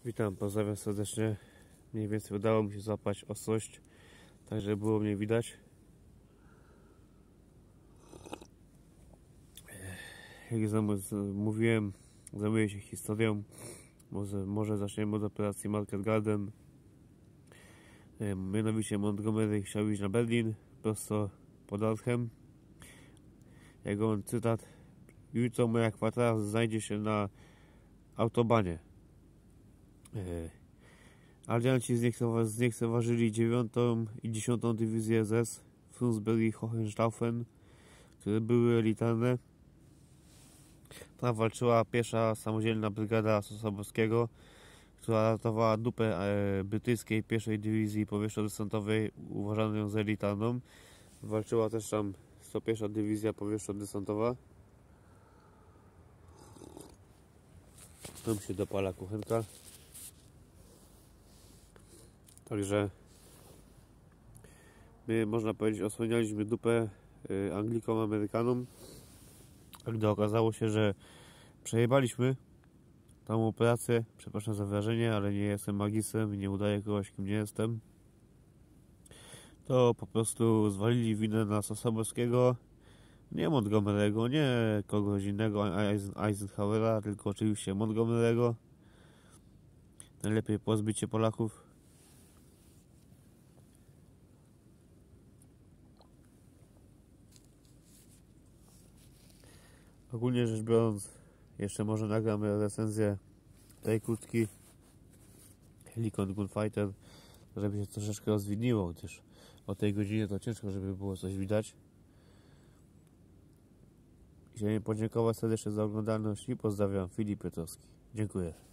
Witam, pozdrawiam serdecznie. Mniej więcej udało mi się złapać ostrość, tak żeby było mnie widać. Jak mówiłem, zajmuję się historią. Może zaczniemy od operacji Market Garden. Mianowicie Montgomery chciał iść na Berlin, prosto pod Arnhem. Jego cytat: jutro moja kwatera znajdzie się na autobanie. Alianci zlekceważyli 9. i 10. dywizję SS Frundsberg-Hohenstaufen, które były elitarne. Tam walczyła pierwsza samodzielna brygada Sosabowskiego, która ratowała dupę brytyjskiej pierwszej dywizji powietrzno-desantowej, uważaną ją za elitarną. Walczyła też tam 101. dywizja powietrzno-desantowa. Tam się dopala kuchenka. Także my, można powiedzieć, osłanialiśmy dupę Anglikom, Amerykanom, a gdy okazało się, że przejebaliśmy tą operację, przepraszam za wrażenie, ale nie jestem magistrem i nie udaję kogoś, kim nie jestem, to po prostu zwalili winę na Sosabowskiego, nie Montgomery'ego, nie kogoś innego, Eisenhowera, tylko oczywiście Montgomery'ego. Najlepiej pozbyć się Polaków. Ogólnie rzecz biorąc, jeszcze może nagramy recenzję tej kurtki Helikon Gunfighter, żeby się troszeczkę rozwidniło, gdyż o tej godzinie to ciężko, żeby było coś widać. Chciałem podziękować serdecznie za oglądalność i pozdrawiam, Filip Piotrowski. Dziękuję.